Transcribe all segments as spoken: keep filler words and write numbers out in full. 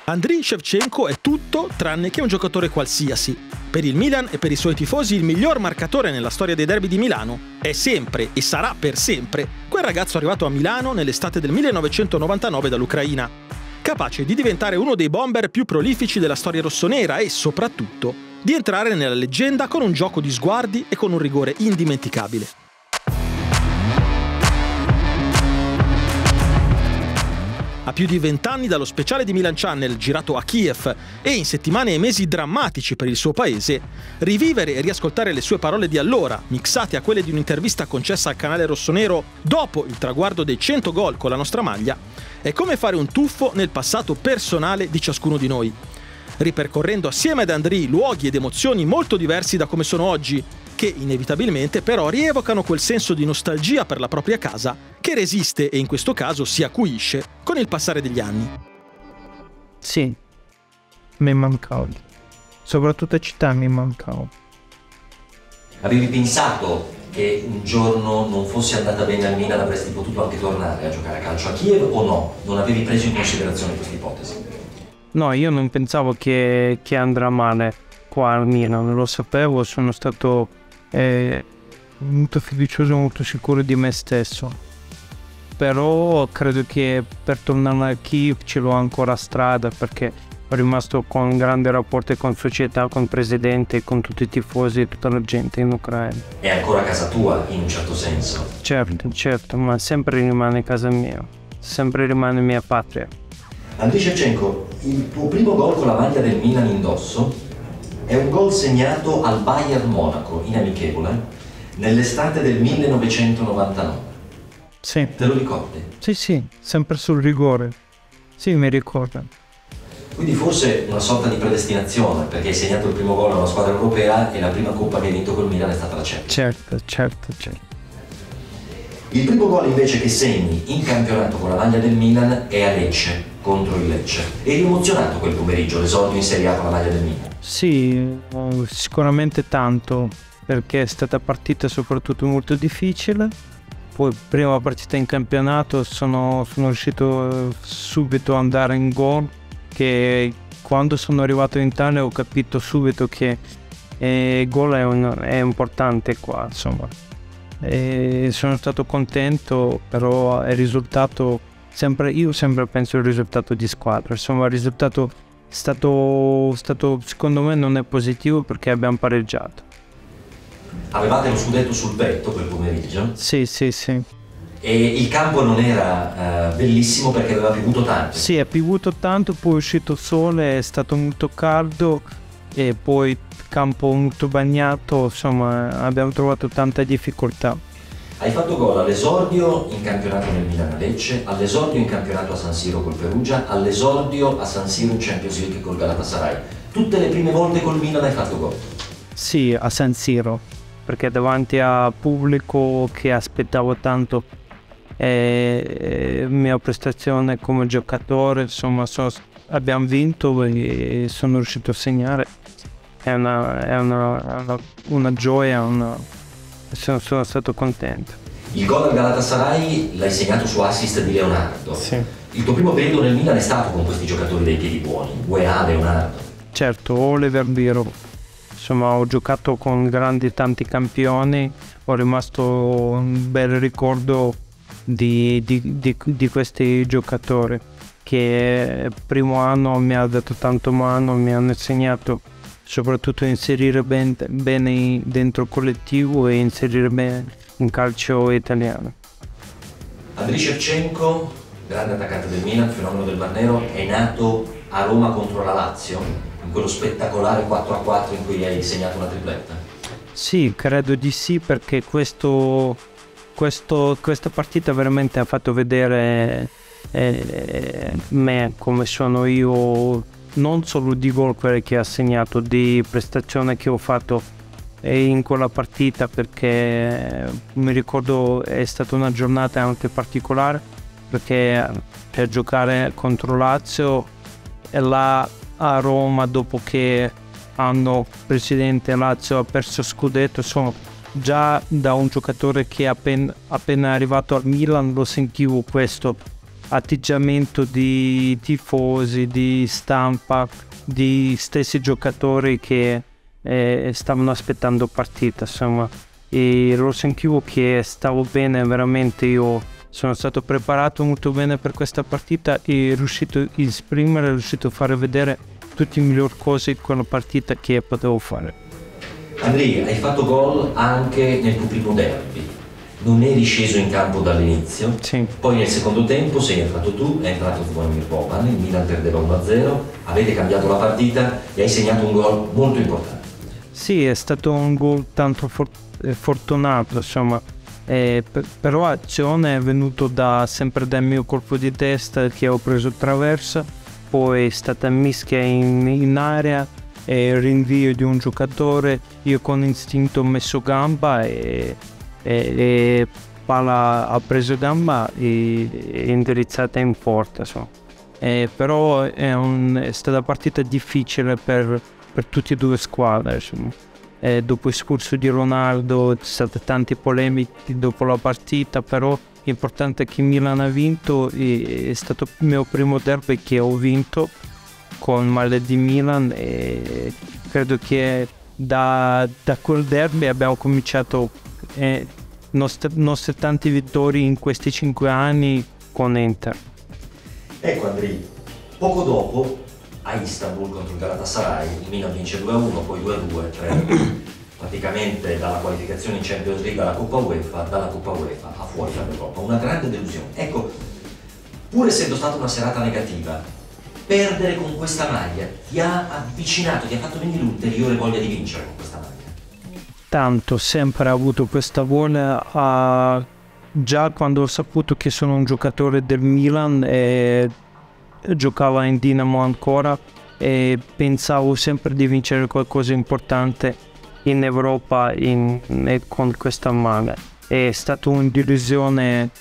Andriy Shevchenko è tutto tranne che un giocatore qualsiasi. Per il Milan e per i suoi tifosi il miglior marcatore nella storia dei derby di Milano. È sempre e sarà per sempre quel ragazzo arrivato a Milano nell'estate del millenovecentonovantanove dall'Ucraina, capace di diventare uno dei bomber più prolifici della storia rossonera e, soprattutto, di entrare nella leggenda con un gioco di sguardi e con un rigore indimenticabile. A più di vent'anni dallo speciale di Milan Channel girato a Kiev e in settimane e mesi drammatici per il suo paese, rivivere e riascoltare le sue parole di allora, mixate a quelle di un'intervista concessa al canale rossonero dopo il traguardo dei cento gol con la nostra maglia, è come fare un tuffo nel passato personale di ciascuno di noi, ripercorrendo assieme ad Andriy luoghi ed emozioni molto diversi da come sono oggi, che inevitabilmente però rievocano quel senso di nostalgia per la propria casa che resiste e in questo caso si acuisce con il passare degli anni. Sì, mi mancava. Soprattutto a città mi mancava. Avevi pensato che un giorno non fosse andata bene al Milan, avresti potuto anche tornare a giocare a calcio a Kiev o no? Non avevi preso in considerazione questa ipotesi? No, io non pensavo che, che andrà male qua al Milan, non lo sapevo, sono stato eh, molto fiducioso, molto sicuro di me stesso. Però credo che per tornare a Kiev ce l'ho ancora a strada, perché ho rimasto con grande rapporto con società, con il presidente, con tutti i tifosi e tutta la gente in Ucraina. È ancora casa tua in un certo senso? Certo, certo, ma sempre rimane casa mia, sempre rimane mia patria. Andriy Shevchenko, il tuo primo gol con la maglia del Milan indosso è un gol segnato al Bayern Monaco in amichevole nell'estate del millenovecentonovantanove. Sì. Te lo ricordi? Sì, sì, sempre sul rigore. Sì, mi ricordo. Quindi forse una sorta di predestinazione, perché hai segnato il primo gol a una squadra europea e la prima coppa che hai vinto col Milan è stata la Champions. Certo, certo, certo. Il primo gol invece che segni in campionato con la maglia del Milan è a Lecce, contro il Lecce. Eri emozionato quel pomeriggio, l'esordio in Serie A con la maglia del Milan? Sì, sicuramente tanto, perché è stata partita soprattutto molto difficile. Poi prima partita in campionato sono, sono riuscito subito ad andare in gol, che quando sono arrivato in Italia ho capito subito che il gol è, un, è importante qua, insomma. E sono stato contento, però il risultato, sempre, io sempre penso al risultato di squadra, insomma il risultato è stato, stato secondo me non è positivo perché abbiamo pareggiato. Avevate lo scudetto sul petto quel pomeriggio? Sì, sì, sì. E il campo non era uh, bellissimo perché aveva piovuto tanto? Sì, è piovuto tanto, poi è uscito sole, è stato molto caldo e poi il campo molto bagnato, insomma abbiamo trovato tanta difficoltà. Hai fatto gol all'esordio in campionato nel Milan a Lecce, all'esordio in campionato a San Siro col Perugia, all'esordio a San Siro in Champions League col Galatasaray. Tutte le prime volte col Milan hai fatto gol? Sì, a San Siro, perché davanti a pubblico che aspettavo tanto e mia prestazione come giocatore, insomma so, abbiamo vinto e sono riuscito a segnare, è una, è una, una, una gioia, una, sono, sono stato contento. Il gol al Galatasaray l'hai segnato su assist di Leonardo. Sì. Il tuo primo periodo nel Milan è stato con questi giocatori dei piedi buoni, Weah, Leonardo. Certo, Oliver Biro, insomma ho giocato con grandi tanti campioni, ho rimasto un bel ricordo Di, di, di, di questi giocatori che il primo anno mi ha dato tanto mano, mi hanno insegnato soprattutto a inserire ben, bene dentro il collettivo e inserire bene in calcio italiano. Andriy Shevchenko, grande attaccante del Milan, fenomeno del Mar Nero, è nato a Roma contro la Lazio, in quello spettacolare quattro a quattro in cui hai segnato una tripletta? Sì, credo di sì, perché questo Questo, questa partita veramente ha fatto vedere eh, me come sono io, non solo di gol quelli che ha segnato, di prestazione che ho fatto in quella partita, perché mi ricordo è stata una giornata anche particolare, perché per giocare contro Lazio e là a Roma, dopo che hanno presidente Lazio ha perso scudetto, sono già da un giocatore che è appena, appena arrivato al Milan lo sentivo questo, atteggiamento di tifosi, di stampa, di stessi giocatori che eh, stavano aspettando partita, insomma. E lo sentivo che stavo bene, veramente io sono stato preparato molto bene per questa partita e riuscito a esprimere, riuscito a fare vedere tutte le migliori cose di quella partita che potevo fare. Andrea, hai fatto gol anche nel tuo primo derby. Non eri sceso in campo dall'inizio, sì. Poi nel secondo tempo sei entrato tu, è entrato Zvonimir Boban, il Milan perdeva uno a zero, avete cambiato la partita e hai segnato un gol molto importante. Sì, è stato un gol tanto for- fortunato, insomma, eh, p- però l'azione è venuto da, sempre dal mio colpo di testa che ho preso traversa, poi è stata mischia in, in area, e rinvio di un giocatore, io con istinto ho messo gamba e E, e palla ha preso gamba e è indirizzata in porta, so. E però è, un, è stata una partita difficile per, per tutte e due squadre, insomma. E dopo l'espulso di Ronaldo ci sono state tante polemiche dopo la partita, però l'importante è che Milan ha vinto e è stato il mio primo derby che ho vinto con maglia di Milan e credo che da, da quel derby abbiamo cominciato eh, nostre, nostre tante vittorie in questi cinque anni con Inter. Ecco Andrea, poco dopo a Istanbul contro il Galatasaray il Milan vince due a uno, poi due a due, tre a due, praticamente dalla qualificazione in Champions League alla Coppa UEFA, dalla Coppa UEFA a fuori dall'Europa, una grande delusione. Ecco, pur essendo stata una serata negativa, perdere con questa maglia ti ha avvicinato, ti ha fatto venire l'ulteriore voglia di vincere con questa maglia? Tanto, sempre avuto questa voglia, uh, già quando ho saputo che sono un giocatore del Milan e giocava in Dinamo ancora e pensavo sempre di vincere qualcosa di importante in Europa in, in, con questa maglia. È stata un'illusione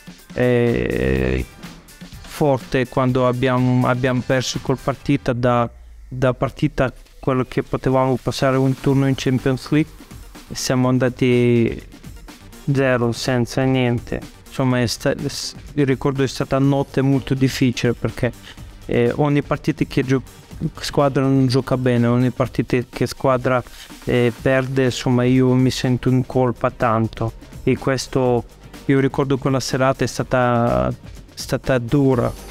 eh, forte quando abbiamo, abbiamo perso quella partita, da, da partita quello che potevamo passare un turno in Champions League. Siamo andati zero, senza niente. Insomma, è sta- il ricordo è stata una notte molto difficile perché eh, ogni partita che gio- squadra non gioca bene, ogni partita che squadra eh, perde, insomma io mi sento in colpa tanto. E questo, io ricordo quella serata è stata, stata dura.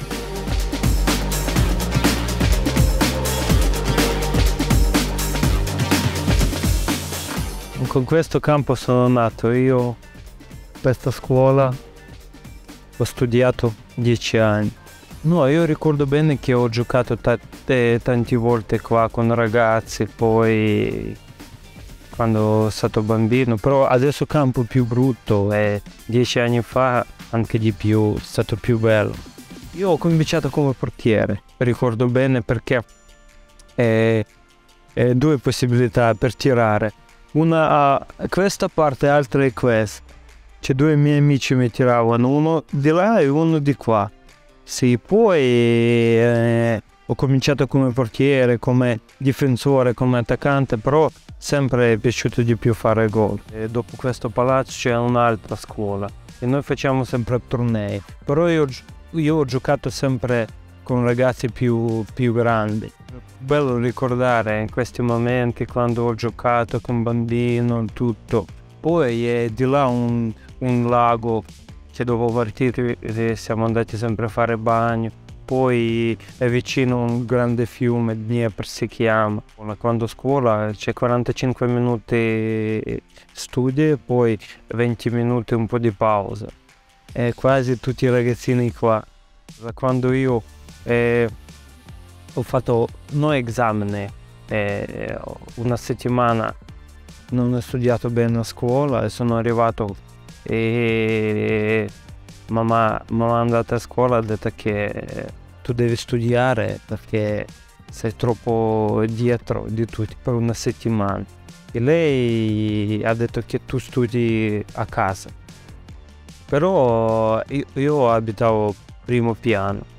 Con questo campo sono nato, io questa scuola ho studiato dieci anni. No, io ricordo bene che ho giocato tante, tante volte qua con ragazzi, poi quando sono stato bambino, però adesso il campo più brutto e dieci anni fa anche di più, è stato più bello. Io ho cominciato come portiere, ricordo bene perché eh, eh, due possibilità per tirare. Una a questa parte e altra è questa. C'è due miei amici mi tiravano, uno di là e uno di qua. Sì, poi eh, ho cominciato come portiere, come difensore, come attaccante, però sempre è piaciuto di più fare gol. E dopo questo palazzo c'è un'altra scuola e noi facciamo sempre tornei. Però io, io ho giocato sempre con ragazzi più, più grandi. Bello ricordare in questi momenti quando ho giocato con bambino, tutto. Poi è di là un, un lago che dopo partire siamo andati sempre a fare bagno. Poi è vicino un grande fiume, Dnieper si chiama. Quando a scuola c'è quarantacinque minuti studi e poi venti minuti un po' di pausa. E quasi tutti i ragazzini qua. Quando io eh, ho fatto no esame, eh, una settimana non ho studiato bene a scuola e sono arrivato e mamma, mamma è andata a scuola e ha detto che tu devi studiare perché sei troppo dietro di tutti per una settimana. E lei ha detto che tu studi a casa. Però io, io abitavo primo piano.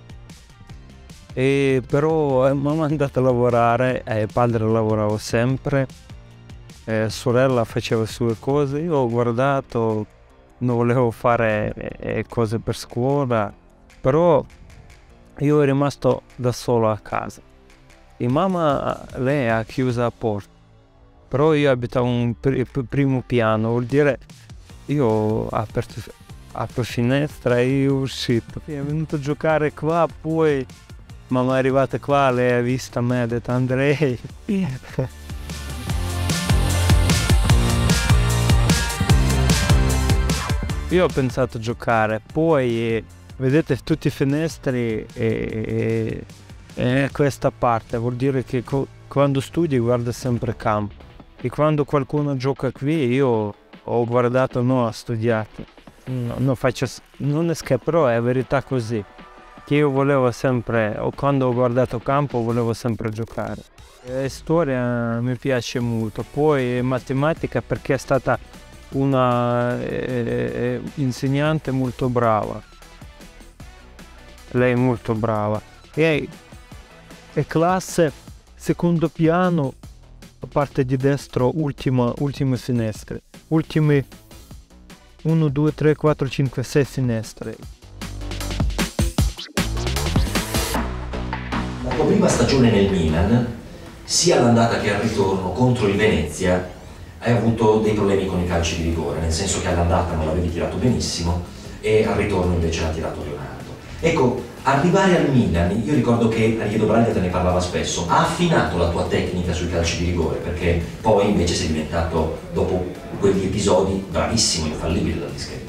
E però mamma è andata a lavorare e padre lavorava sempre, e sorella faceva le sue cose, io ho guardato, non volevo fare eh, cose per scuola, però io ero rimasto da solo a casa e mamma, lei ha chiuso la porta, però io abitavo un pr- primo piano, vuol dire io ho aperto, aperto finestra e io uscito, è venuto a giocare qua, poi mamma è arrivata qua, lei ha visto me, ha detto Andrei. Io ho pensato a giocare, poi vedete tutti i finestri e, e, e questa parte vuol dire che co- quando studi guarda sempre campo e quando qualcuno gioca qui io ho guardato, no, ho studiato, no, non faccio, non è scherzo, però è verità così, che io volevo sempre, o quando ho guardato campo volevo sempre giocare. E storia mi piace molto, poi matematica perché è stata una eh, insegnante molto brava, lei è molto brava, e, e classe secondo piano, a parte di destra, ultima, ultime finestre, ultime uno, due, tre, quattro, cinque, sei finestre. La tua prima stagione nel Milan, sia all'andata che al ritorno contro il Venezia, hai avuto dei problemi con i calci di rigore, nel senso che all'andata non l'avevi tirato benissimo e al ritorno invece l'ha tirato Leonardo. Ecco, arrivare al Milan, io ricordo che Ariedo Braga te ne parlava spesso, ha affinato la tua tecnica sui calci di rigore, perché poi invece sei diventato, dopo quegli episodi, bravissimo, infallibile dal dischetto.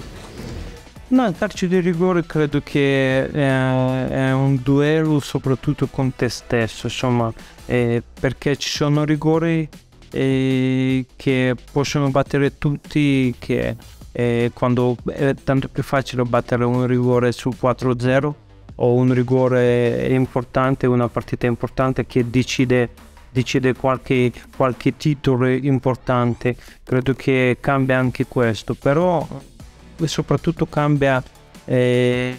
No, il calcio di rigore credo che è, è un duello soprattutto con te stesso, insomma, eh, perché ci sono rigori eh, che possono battere tutti, che eh, quando è tanto più facile battere un rigore su quattro zero o un rigore importante, una partita importante che decide, decide qualche, qualche titolo importante, credo che cambia anche questo, però e soprattutto cambia eh,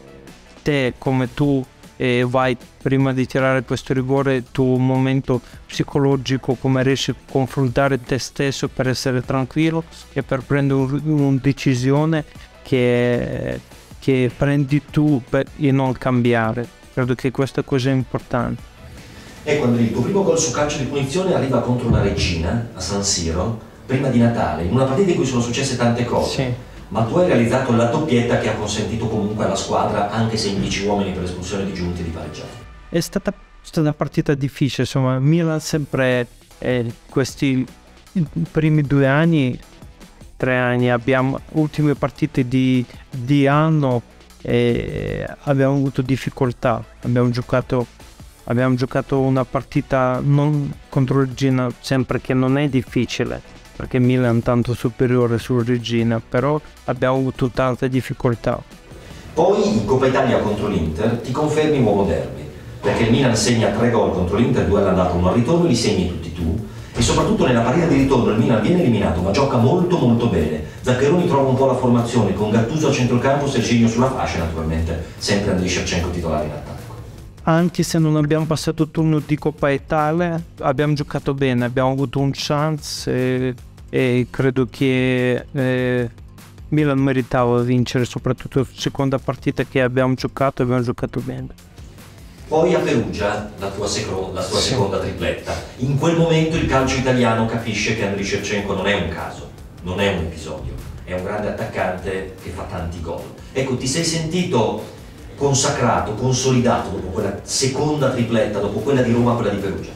te come tu eh, vai prima di tirare questo rigore, il tuo momento psicologico, come riesci a confrontare te stesso per essere tranquillo e per prendere un, una decisione che, che prendi tu per, e non cambiare. Credo che questa cosa è importante. E quando il tuo primo gol su calcio di punizione arriva contro la Regina a San Siro prima di Natale, in una partita in cui sono successe tante cose. Sì. Ma tu hai realizzato la doppietta che ha consentito comunque alla squadra, anche se in dieci uomini per espulsione di Giunti, di pareggiare. È stata, stata una partita difficile, insomma, Milan sempre eh, questi primi due anni, tre anni, abbiamo ultime partite di, di anno e abbiamo avuto difficoltà, abbiamo giocato, abbiamo giocato una partita non contro Regina, sempre che non è difficile, perché Milan è tanto superiore sul Regina, però abbiamo avuto tante difficoltà. Poi in Coppa Italia contro l'Inter ti confermi uomo derby, perché il Milan segna tre gol contro l'Inter, due all'andata, uno al ritorno, li segni tutti tu, e soprattutto nella partita di ritorno il Milan viene eliminato ma gioca molto molto bene. Zaccheroni trova un po' la formazione con Gattuso a centrocampo, Serginho sulla fascia, naturalmente sempre Andriy Shevchenko titolare in attacco. Anche se non abbiamo passato il turno di Coppa Italia, abbiamo giocato bene, abbiamo avuto un chance e, e credo che eh, Milan meritava vincere, soprattutto la seconda partita che abbiamo giocato, abbiamo giocato bene. Poi a Perugia, la tua, seco- la tua sì. seconda tripletta. In quel momento il calcio italiano capisce che Andriy Shevchenko non è un caso, non è un episodio, è un grande attaccante che fa tanti gol. Ecco, ti sei sentito consacrato, consolidato dopo quella seconda tripletta, dopo quella di Roma, quella di Perugia?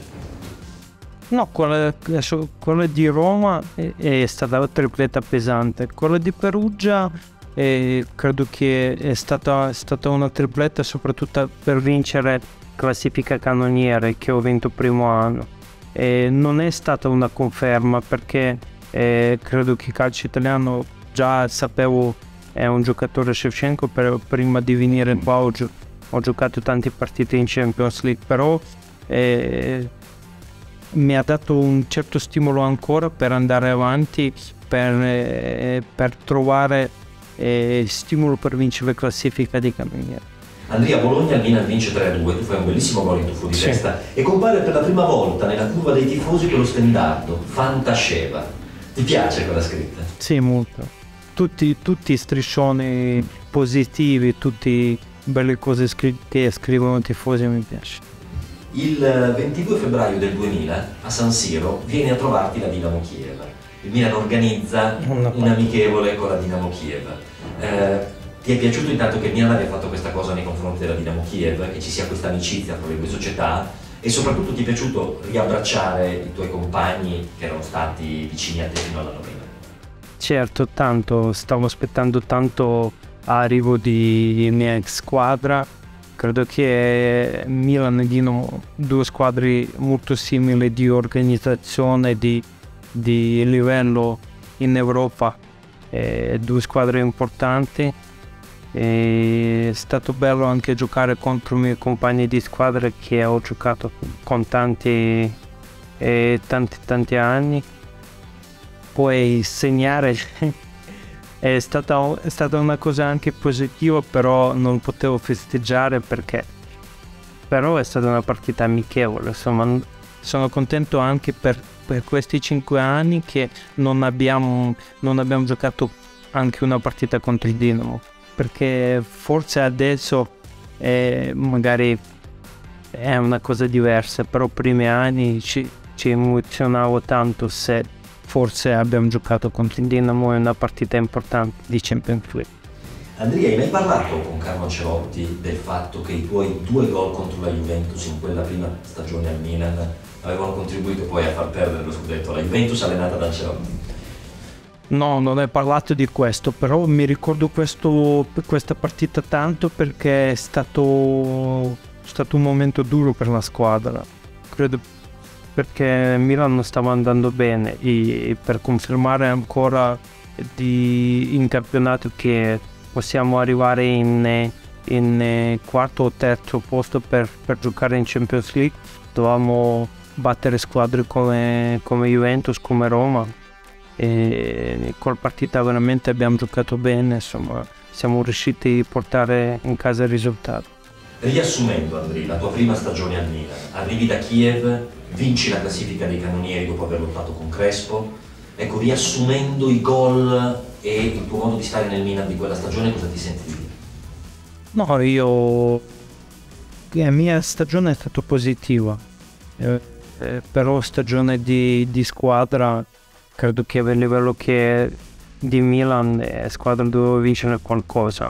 No, quella, quella di Roma è, è stata la tripletta pesante, quella di Perugia eh, credo che è stata, è stata una tripletta soprattutto per vincere classifica cannoniere che ho vinto il primo anno. E non è stata una conferma perché eh, credo che il calcio italiano già sapevo è un giocatore Shevchenko, per, prima di venire qua ho, gio- ho giocato tante partite in Champions League, però eh, mi ha dato un certo stimolo ancora per andare avanti, per, eh, per trovare eh, stimolo per vincere la classifica di cannoniere. Andrea, Bologna il Milan vince tre a due, tu fai un bellissimo gol in tuffo di sì. testa e compare per la prima volta nella curva dei tifosi quello stendardo, Fantasceva. Ti piace quella scritta? Sì, molto. Tutti, tutti striscioni positivi, tutti belle cose scri- che scrivono i tifosi mi piace. Il ventidue febbraio del duemila a San Siro viene a trovarti la Dinamo Kiev. Il Milan organizza un amichevole con la Dinamo Kiev. Eh, ti è piaciuto intanto che il Milan abbia fatto questa cosa nei confronti della Dinamo Kiev, che ci sia questa amicizia tra le due società, e soprattutto ti è piaciuto riabbracciare i tuoi compagni che erano stati vicini a te fino all'anno prima? Certo, tanto, stavo aspettando tanto l'arrivo di mia ex squadra. Credo che Milan e Dinamo, due squadre molto simili di organizzazione, di, di livello in Europa, eh, due squadre importanti. E è stato bello anche giocare contro i miei compagni di squadra che ho giocato con tanti e tanti tanti anni. Poi segnare è stata, è stata una cosa anche positiva, però non potevo festeggiare perché però è stata una partita amichevole. Insomma, sono contento anche per, per questi cinque anni che non abbiamo, non abbiamo giocato anche una partita contro il Dinamo, perché forse adesso eh, magari è una cosa diversa, però primi anni ci, ci emozionavo tanto se forse abbiamo giocato contro il Dinamo in una partita importante di Champions League. Andrea, hai mai parlato con Carlo Ancelotti del fatto che i tuoi due gol contro la Juventus in quella prima stagione al Milan avevano contribuito poi a far perdere lo scudetto alla Juventus allenata da Ancelotti? No, non ho parlato di questo, però mi ricordo questo, questa partita tanto perché è stato, stato un momento duro per la squadra. Credo perché Milan non stava andando bene e per confermare ancora di, in campionato che possiamo arrivare in, in quarto o terzo posto per, per giocare in Champions League, dovevamo battere squadre come, come Juventus, come Roma. E col partita veramente abbiamo giocato bene, insomma siamo riusciti a portare in casa il risultato. Riassumendo, Andrea, la tua prima stagione al Milan, arrivi da Kiev, vinci la classifica dei cannonieri dopo aver lottato con Crespo. Ecco, riassumendo i gol e il tuo modo di stare nel Milan di quella stagione, cosa ti senti di dire? No, io la mia stagione è stata positiva, eh, eh, però stagione di, di squadra. Credo che a livello che di Milan la squadra doveva vincere qualcosa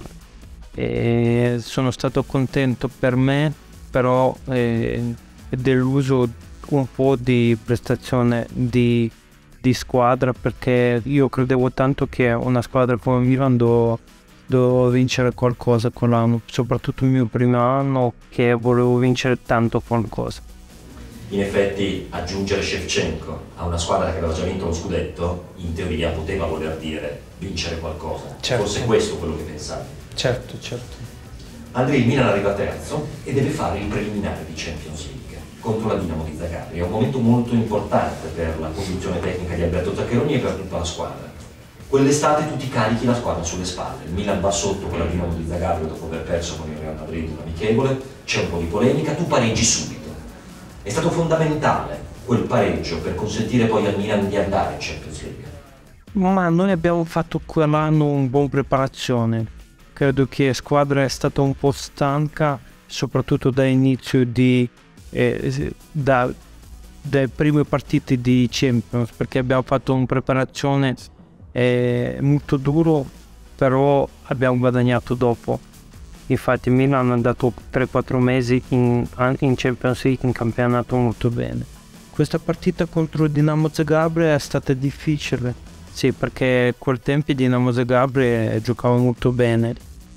e sono stato contento per me, però eh, deluso un po' di prestazione di, di squadra, perché io credevo tanto che una squadra come Milan doveva, doveva vincere qualcosa quell'anno, soprattutto il mio primo anno che volevo vincere tanto qualcosa. In effetti aggiungere Shevchenko a una squadra che aveva già vinto lo scudetto, in teoria poteva voler dire vincere qualcosa. Certo. Forse questo è quello che pensavi. Certo, certo. Andrea, il Milan arriva terzo e deve fare il preliminare di Champions League contro la Dinamo di Zagabria. È un momento molto importante per la conduzione tecnica di Alberto Zaccheroni e per tutta la squadra. Quell'estate tu ti carichi la squadra sulle spalle. Il Milan va sotto con la Dinamo di Zagabria dopo aver perso con il Real Madrid un amichevole, c'è un po' di polemica, tu pareggi subito. È stato fondamentale quel pareggio per consentire poi al Milan di andare in Champions League. Ma noi abbiamo fatto quell'anno un buon preparazione. Credo che la squadra è stata un po' stanca, soprattutto dall'inizio di eh, da, dai primi partiti di Champions, perché abbiamo fatto una preparazione eh, molto duro, però abbiamo guadagnato dopo. Infatti Milan è andato tre quattro mesi in, in Champions League, in campionato molto bene. Questa partita contro Dinamo Zagabria è stata difficile, sì, perché a quel tempo Dinamo Zagabria giocava molto bene.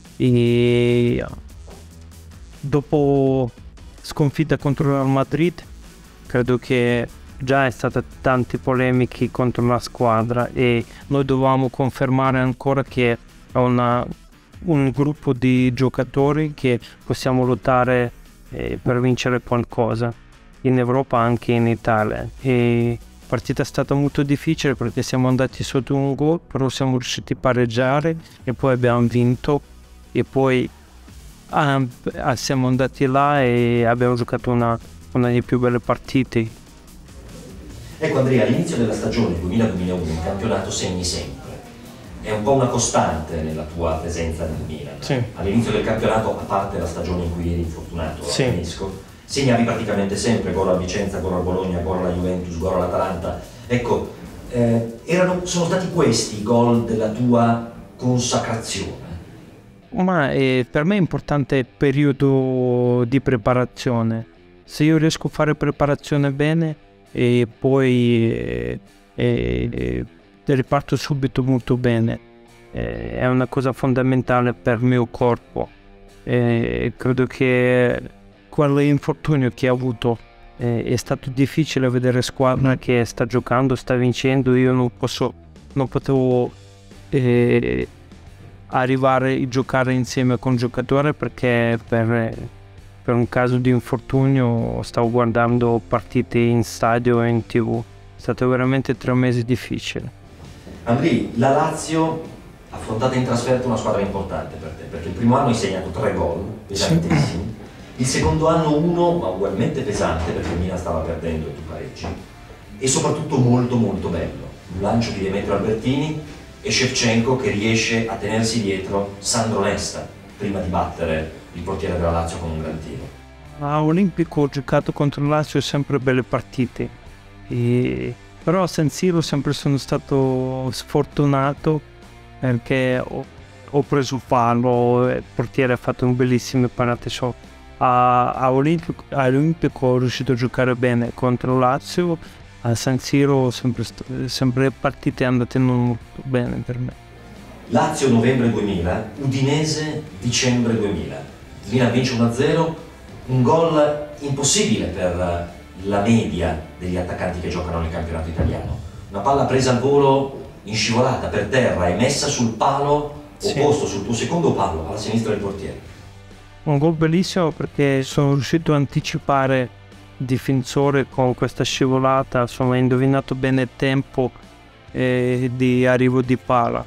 E dopo sconfitta contro il Real Madrid, credo che già è stata tante polemiche contro la squadra e noi dovevamo confermare ancora che è una un gruppo di giocatori che possiamo lottare eh, per vincere qualcosa in Europa, anche in Italia. E la partita è stata molto difficile perché siamo andati sotto un gol, però siamo riusciti a pareggiare e poi abbiamo vinto e poi ah, siamo andati là e abbiamo giocato una, una delle più belle partite. Ecco Andrea, all'inizio della stagione duemila duemilauno in campionato segni sempre. è un po' una costante nella tua presenza nel Milan. Sì. All'inizio del campionato, a parte la stagione in cui eri infortunato, sì. Finisco, segnavi praticamente sempre gol a Vicenza, gol a Bologna, gol alla Juventus, gol all'Atalanta. Ecco, eh, erano, sono stati questi i gol della tua consacrazione? Ma eh, per me è importante il periodo di preparazione. Se io riesco a fare preparazione bene e poi eh, eh, riparto subito molto bene, eh, è una cosa fondamentale per il mio corpo. Eh, credo che quell'infortunio che ho avuto eh, è stato difficile vedere squadra che sta giocando, sta vincendo. Io non posso, non potevo eh, arrivare a giocare insieme con un giocatore perché per, per un caso di infortunio stavo guardando partite in stadio e in tv. È stato veramente tre mesi difficili. Andrì, la Lazio ha affrontato in trasferta una squadra importante per te, perché il primo anno hai segnato tre gol pesantissimi, il secondo anno uno, ma ugualmente pesante perché il Milan stava perdendo e tu pareggi, e soprattutto molto molto bello, un lancio di Demetrio Albertini e Shevchenko che riesce a tenersi dietro Sandro Nesta prima di battere il portiere della Lazio con un gran tiro. A Olimpico ho giocato contro il Lazio sempre belle partite, e... però a San Siro sempre sono stato sfortunato perché ho, ho preso fallo e il portiere ha fatto un bellissimo parate shot. A, a, Olimpico, a Olimpico ho riuscito a giocare bene contro il Lazio. A San Siro sempre, sempre partite andate non molto bene per me. Lazio novembre duemila, Udinese dicembre duemila. Il Milan vince uno a zero, un gol impossibile per la media degli attaccanti che giocano nel campionato italiano. Una palla presa al volo in scivolata per terra e messa sul palo opposto, sì, sul tuo secondo palo, alla sinistra del portiere. Un gol bellissimo perché sono riuscito a anticipare difensore con questa scivolata, insomma, ha indovinato bene il tempo eh, di arrivo di pala.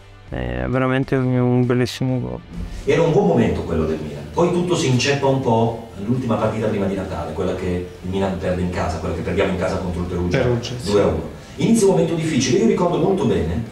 È veramente un bellissimo gol. Era un buon momento quello del Milan, poi tutto si inceppa un po' all'ultima partita prima di Natale, quella che il Milan perde in casa, quella che perdiamo in casa contro il Perugia, Perugia due a uno. Inizia un momento difficile, io ricordo molto bene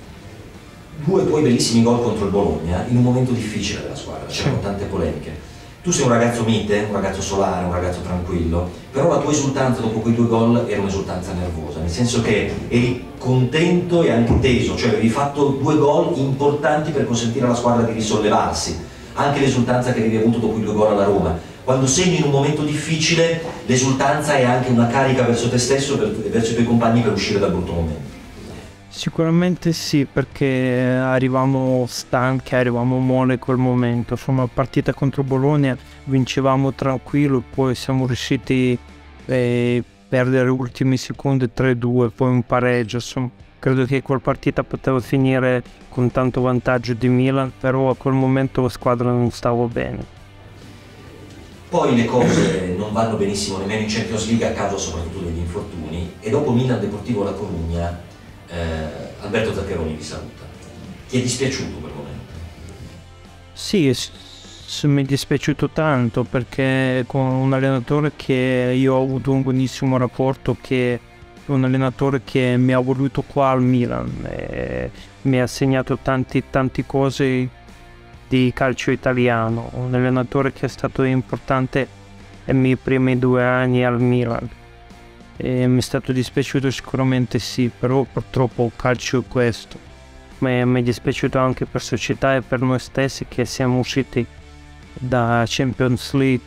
due tuoi bellissimi gol contro il Bologna in un momento difficile della squadra, c'erano tante polemiche. Tu sei un ragazzo mite, un ragazzo solare, un ragazzo tranquillo, però la tua esultanza dopo quei due gol era un'esultanza nervosa, nel senso che eri contento e anche teso, cioè avevi fatto due gol importanti per consentire alla squadra di risollevarsi, anche l'esultanza che avevi avuto dopo i due gol alla Roma. Quando segni in un momento difficile, l'esultanza è anche una carica verso te stesso e verso i tuoi compagni per uscire dal brutto momento. Sicuramente sì, perché arrivavamo stanchi, arrivavamo mole quel momento. Insomma, partita contro Bologna vincevamo tranquillo, poi siamo riusciti a eh, perdere gli ultimi secondi tre due, poi un pareggio. Insomma, credo che quella partita poteva finire con tanto vantaggio di Milan, però a quel momento la squadra non stava bene. Poi le cose non vanno benissimo nemmeno in Champions League a causa soprattutto degli infortuni, e dopo Milan Deportivo La Corugna Eh, Alberto Zaccheroni vi saluta. Ti è dispiaciuto quel momento? Sì, mi è dispiaciuto tanto perché con un allenatore che io ho avuto un buonissimo rapporto, che è un allenatore che mi ha voluto qua al Milan, e mi ha insegnato tanti, tante cose di calcio italiano, un allenatore che è stato importante nei miei primi due anni al Milan. E mi è stato dispiaciuto sicuramente sì, però purtroppo il calcio è questo. Ma mi è dispiaciuto anche per società e per noi stessi che siamo usciti da Champions League,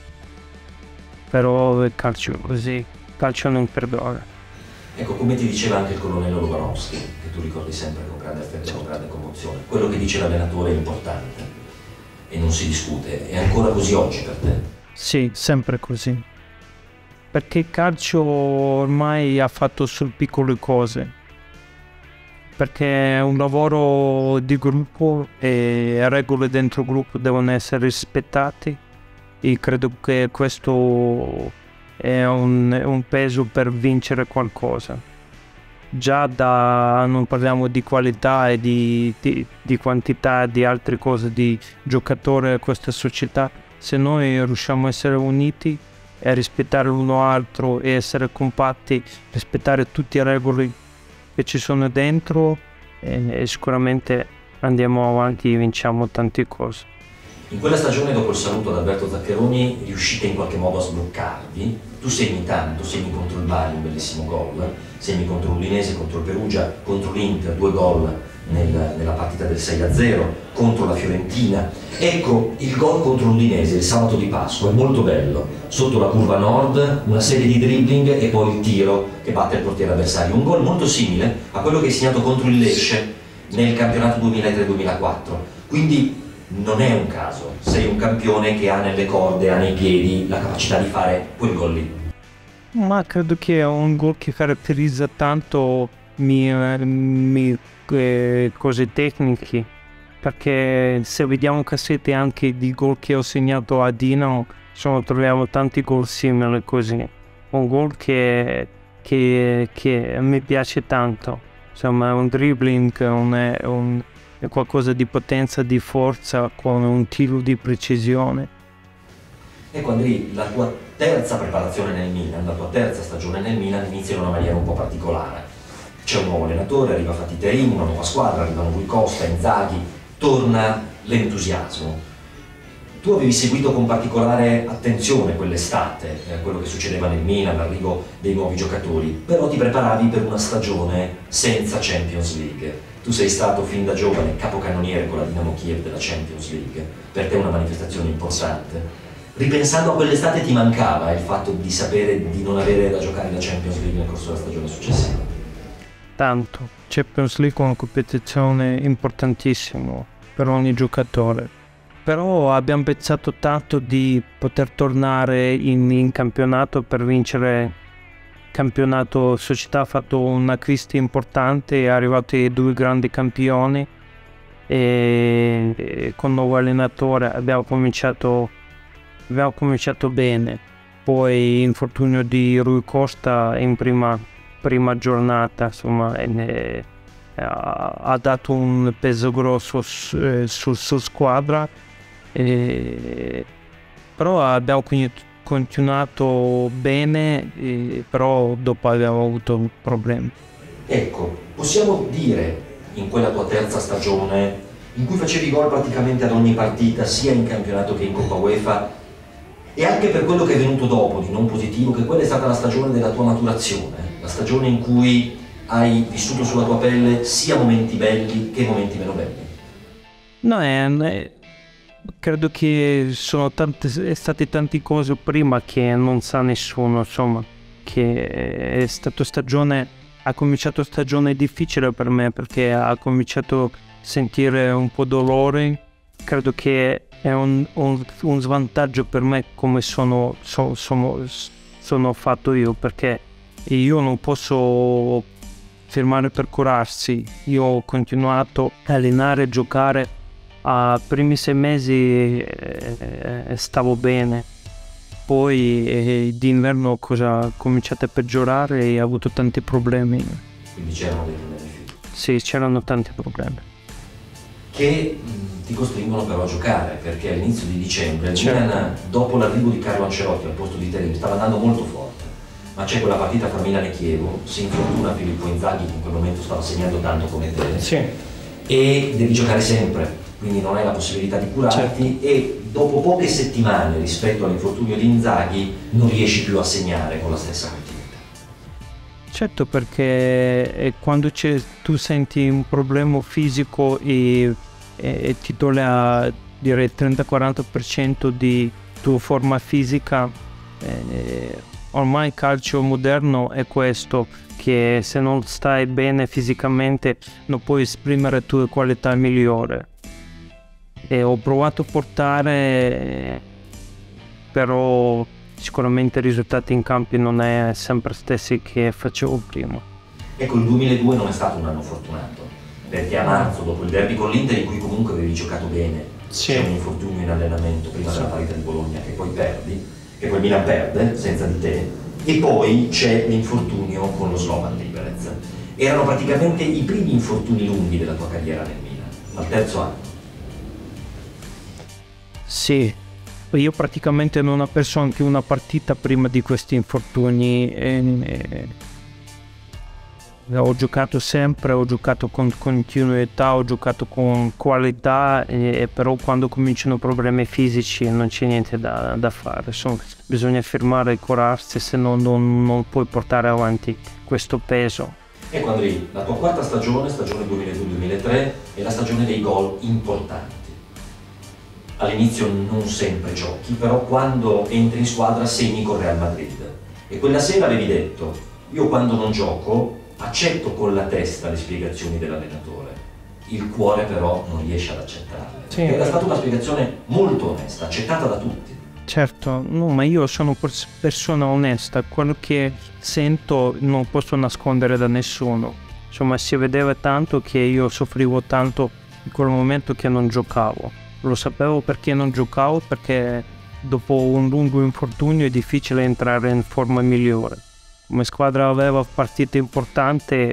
però il calcio è così, il calcio non perdona. Ecco, come ti diceva anche il colonnello Lobanowski, che tu ricordi sempre con grande affetto, con grande commozione, quello che dice l'allenatore è importante e non si discute. È ancora così oggi per te? Sì, sempre così. Perché il calcio ormai ha fatto solo piccole cose, perché è un lavoro di gruppo e le regole dentro il gruppo devono essere rispettate, e credo che questo è un, è un peso per vincere qualcosa. Già da, non parliamo di qualità e di, di, di quantità di altre cose, di giocatori a questa società, se noi riusciamo a essere uniti e rispettare l'uno l'altro e essere compatti, rispettare tutte le regole che ci sono dentro, e, e sicuramente andiamo avanti e vinciamo tante cose. In quella stagione, dopo il saluto ad Alberto Zaccheroni, riuscite in qualche modo a sbloccarvi. Tu segni tanto, segni contro il Bari un bellissimo gol, segni contro l'Udinese, contro il Perugia, contro l'Inter due gol nel, nella partita del sei a zero, contro la Fiorentina. Ecco, il gol contro l'Udinese il sabato di Pasqua è molto bello, sotto la curva nord, una serie di dribbling e poi il tiro che batte il portiere avversario. Un gol molto simile a quello che hai segnato contro il Lecce nel campionato duemilatré duemilaquattro. Quindi non è un caso, sei un campione che ha nelle corde, ha nei piedi la capacità di fare quel gol lì. Ma credo che è un gol che caratterizza tanto mi, mi, eh, cose tecniche, perché se vediamo cassette anche di gol che ho segnato a Dinamo, insomma, troviamo tanti gol simili così. Un gol che, che, che mi piace tanto, insomma è un dribbling, un, è un è qualcosa di potenza, di forza, con un tiro di precisione. Ecco Andrì, la tua terza preparazione nel Milan, la tua terza stagione nel Milan inizia in una maniera un po' particolare. C'è un nuovo allenatore, arriva Fatih Terim, una nuova squadra, arrivano Rui Costa, Inzaghi, torna l'entusiasmo. Tu avevi seguito con particolare attenzione quell'estate, eh, quello che succedeva nel Milan, l'arrivo dei nuovi giocatori, però ti preparavi per una stagione senza Champions League. Tu sei stato fin da giovane capocannoniere con la Dinamo Kiev della Champions League, per te è una manifestazione importante. Ripensando a quell'estate ti mancava il fatto di sapere di non avere da giocare la Champions League nel corso della stagione successiva? Tanto, Champions League è una competizione importantissima per ogni giocatore, però abbiamo pensato tanto di poter tornare in, in campionato per vincere. Campionato società ha fatto una crisi importante, è arrivati due grandi campioni e, e con il nuovo allenatore abbiamo cominciato, abbiamo cominciato bene. Poi infortunio di Rui Costa in prima, prima giornata, insomma, e, ha, ha dato un peso grosso su, eh, su, su squadra, e, però abbiamo continuato bene, eh, però dopo abbiamo avuto problemi. Ecco, possiamo dire in quella tua terza stagione, in cui facevi gol praticamente ad ogni partita, sia in campionato che in Coppa UEFA, e anche per quello che è venuto dopo di non positivo, che quella è stata la stagione della tua maturazione, la stagione in cui hai vissuto sulla tua pelle sia momenti belli che momenti meno belli? No, è... credo che sono tante, state tante cose prima che non sa nessuno, insomma, che è stato stagione, ha cominciato stagione difficile per me perché ha cominciato a sentire un po' dolore. Credo che è un, un, un svantaggio per me come sono, so, sono, sono fatto io, perché io non posso fermare per curarsi. Io ho continuato a allenare e giocare. A primi sei mesi eh, stavo bene, poi eh, d'inverno cosa cominciate a peggiorare e ho avuto tanti problemi. Quindi c'erano dei problemi? Sì, c'erano tanti problemi. Che mh, ti costringono però a giocare, perché all'inizio di dicembre il certo. Milan, dopo l'arrivo di Carlo Ancelotti al posto di Terim, stava andando molto forte, ma c'è quella partita fra Milan e Chievo, si infortuna Filippo Inzaghi che in quel momento stava segnando tanto come te, sì. E devi giocare sempre. Quindi non hai la possibilità di curarti, certo. E dopo poche settimane rispetto all'infortunio di Inzaghi non riesci più a segnare con la stessa continuità. Certo, perché quando tu senti un problema fisico e, e, e ti toglie a direi trenta quaranta per cento di tua forma fisica, eh, ormai il calcio moderno è questo, che se non stai bene fisicamente non puoi esprimere le tue qualità migliori. E ho provato a portare, però sicuramente i risultati in campo non è sempre stessi che facevo prima. Ecco, il duemiladue non è stato un anno fortunato, perché a marzo, dopo il derby con l'Inter, in cui comunque avevi giocato bene, sì. C'è un infortunio in allenamento prima sì. della partita di Bologna che poi perdi, che poi Milan perde senza di te, e poi c'è l'infortunio con lo Slovan Liberec. Erano praticamente i primi infortuni lunghi della tua carriera nel Milan, al terzo anno. Sì, io praticamente non ho perso anche una partita prima di questi infortuni, e, e, ho giocato sempre, ho giocato con continuità, ho giocato con qualità, e, però quando cominciano problemi fisici non c'è niente da, da fare. Insomma, bisogna fermare e curarsi, se no non, non puoi portare avanti questo peso. Ecco Andrei, la tua quarta stagione, stagione duemiladue duemilatré, è la stagione dei gol importanti. All'inizio non sempre giochi, però quando entri in squadra segni con Real Madrid. E quella sera avevi detto, io quando non gioco accetto con la testa le spiegazioni dell'allenatore, il cuore però non riesce ad accettarle. Sì. Era stata una spiegazione molto onesta, accettata da tutti. Certo, no, ma io sono persona onesta, quello che sento non posso nascondere da nessuno. Insomma, si vedeva tanto che io soffrivo tanto in quel momento che non giocavo. Lo sapevo perché non giocavo, perché dopo un lungo infortunio è difficile entrare in forma migliore. Come squadra aveva partite importanti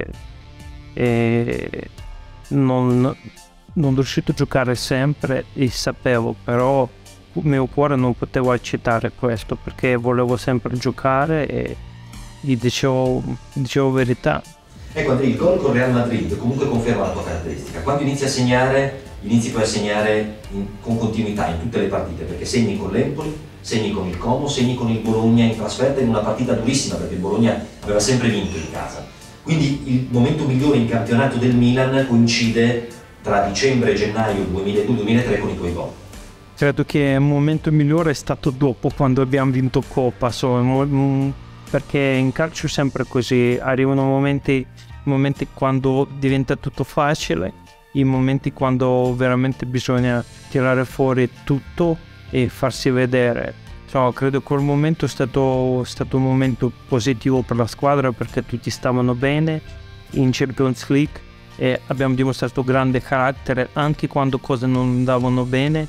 e non, non riuscito a giocare sempre, e sapevo, però il mio cuore non poteva accettare questo, perché volevo sempre giocare e gli dicevo, dicevo verità. Ecco Andrei, il gol con Real Madrid comunque conferma la tua caratteristica. Quando inizi a segnare, inizi poi a segnare in, con continuità in tutte le partite, perché segni con l'Empoli, segni con il Como, segni con il Bologna in trasferta in una partita durissima, perché il Bologna aveva sempre vinto in casa. Quindi il momento migliore in campionato del Milan coincide tra dicembre e gennaio duemiladue duemilatré con i tuoi gol. Credo che il momento migliore è stato dopo, quando abbiamo vinto Coppa, so, perché in calcio è sempre così, arrivano momenti, momenti quando diventa tutto facile, i momenti quando veramente bisogna tirare fuori tutto e farsi vedere. So, credo che quel momento è stato, è stato un momento positivo per la squadra, perché tutti stavano bene in Champions League e abbiamo dimostrato grande carattere anche quando cose non andavano bene,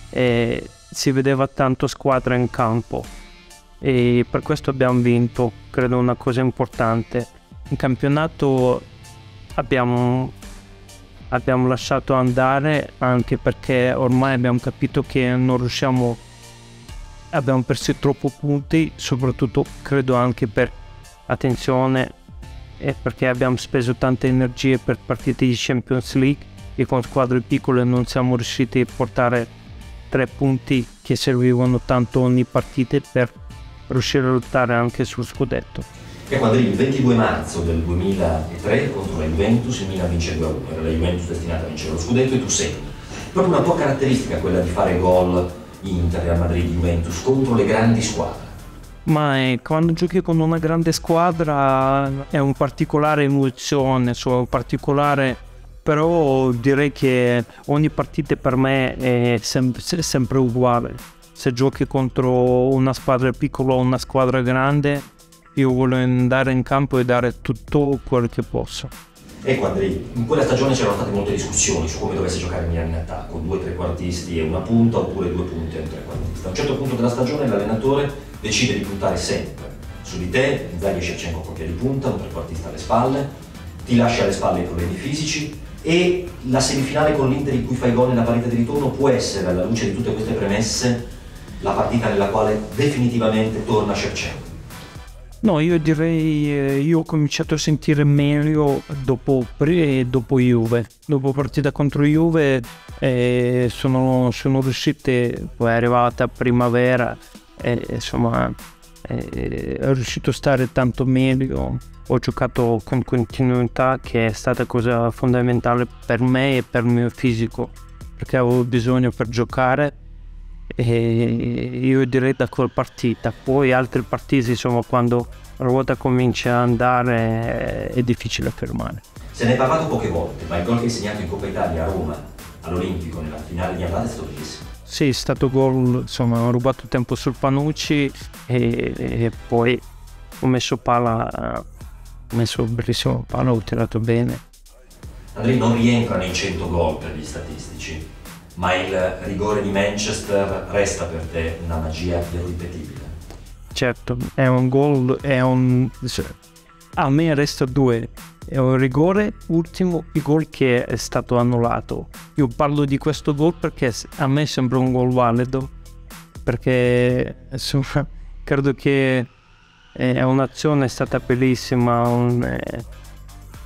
e si vedeva tanto squadra in campo e per questo abbiamo vinto. Credo una cosa importante in campionato, abbiamo abbiamo lasciato andare, anche perché ormai abbiamo capito che non riusciamo, abbiamo perso troppo punti, soprattutto credo anche per attenzione, e perché abbiamo speso tante energie per partite di Champions League e con squadre piccole non siamo riusciti a portare tre punti che servivano tanto ogni partita per riuscire a lottare anche sul scudetto. E quando il ventidue marzo del duemilatré contro la Juventus il Milan vince due a uno, era la Juventus destinata a vincere lo scudetto e tu segni. Proprio una tua caratteristica quella di fare gol Inter, Real Madrid, Juventus contro le grandi squadre. Ma è, quando giochi con una grande squadra è un particolare emozione, so, un particolare, però direi che ogni partita per me è sem- sempre uguale. Se giochi contro una squadra piccola o una squadra grande, io voglio andare in campo e dare tutto quello che posso. Ecco Andrei, in quella stagione c'erano state molte discussioni su come dovesse giocare il Milan in attacco, due trequartisti e una punta, oppure due punte e un trequartista. A un certo punto della stagione l'allenatore decide di puntare sempre su di te, Inzaghi e Shevchenko coppia di punta, un trequartista alle spalle, ti lascia alle spalle i problemi fisici, e la semifinale con l'Inter in cui fai gol nella partita di ritorno può essere, alla luce di tutte queste premesse, la partita nella quale definitivamente torna Shevchenko. No, io direi, eh, io ho cominciato a sentire meglio dopo, dopo Juve. Dopo partita contro Juve eh, sono, sono riuscite, poi è arrivata primavera, e insomma eh, è riuscito a stare tanto meglio. Ho giocato con continuità, che è stata cosa fondamentale per me e per il mio fisico, perché avevo bisogno per giocare. E io direi da quella partita, poi altre partite, insomma, quando la ruota comincia a andare è difficile fermare. Se ne è parlato poche volte, ma il gol che hai segnato in Coppa Italia a Roma all'Olimpico nella finale di andata è stato bellissimo. Sì, è stato gol, insomma, ho rubato tempo sul Panucci e, e poi ho messo pala, ho messo bellissimo pala, ho tirato bene. Andrei non rientra nei cento gol per gli statistici, ma il rigore di Manchester resta per te una magia irripetibile. Certo, è un gol, è un... a me resta due, è un rigore, ultimo, il gol che è stato annullato. Io parlo di questo gol perché a me sembra un gol valido, perché insomma, credo che è un'azione, è stata bellissima, un,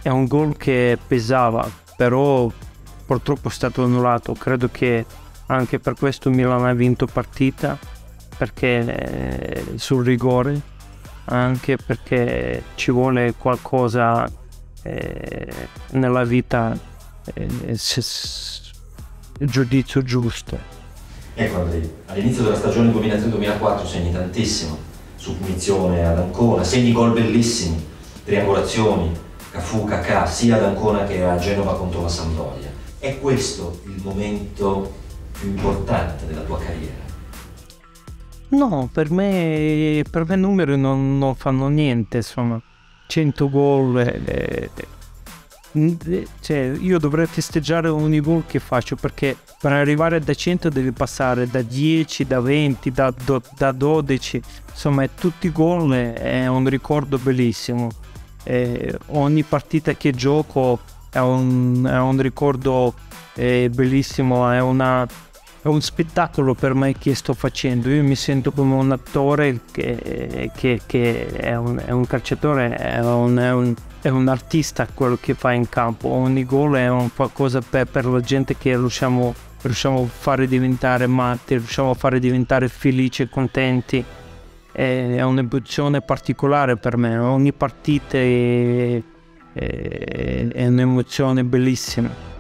è un gol che pesava, però purtroppo è stato annullato. Credo che anche per questo Milan ha vinto partita, perché eh, sul rigore, anche perché ci vuole qualcosa eh, nella vita, eh, se, se, il giudizio giusto. Ecco Andrea, all'inizio della stagione duemilatré duemilaquattro segni tantissimo, su punizione ad Ancona, segni gol bellissimi, triangolazioni, Cafu, Kakà, sia ad Ancona che a Genova contro la Sampdoria. È questo il momento più importante della tua carriera? No, per me, per me numeri non, non fanno niente, insomma, cento gol, eh, eh, cioè io dovrei festeggiare ogni gol che faccio, perché per arrivare da cento devi passare da dieci, da venti, da, do, da dodici, insomma tutti i gol è un ricordo bellissimo. Eh, ogni partita che gioco è un, è un ricordo eh, bellissimo, è una... È un spettacolo per me che sto facendo. Io mi sento come un attore che, che, che è, un, è un calciatore, è un, è, un, è un artista quello che fa in campo. Ogni gol è un qualcosa per, per la gente che riusciamo, riusciamo a fare diventare matti, riusciamo a fare diventare felici e contenti. È, è un'emozione particolare per me. Ogni partita è, è, è un'emozione bellissima.